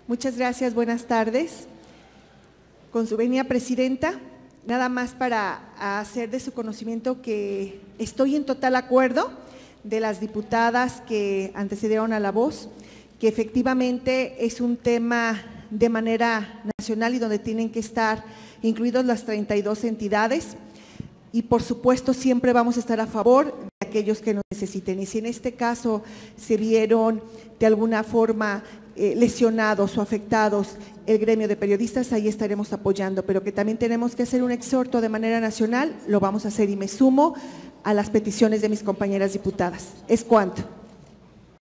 Muchas gracias, buenas tardes. Con su venia, Presidenta, nada más para hacer de su conocimiento que estoy en total acuerdo de las diputadas que antecedieron a la voz, que efectivamente es un tema de manera nacional y donde tienen que estar incluidos las 32 entidades y por supuesto siempre vamos a estar a favor de aquellos que nos necesiten. Y si en este caso se vieron de alguna forma lesionados o afectados el gremio de periodistas, ahí estaremos apoyando, pero que también tenemos que hacer un exhorto de manera nacional, lo vamos a hacer y me sumo a las peticiones de mis compañeras diputadas. Es cuanto.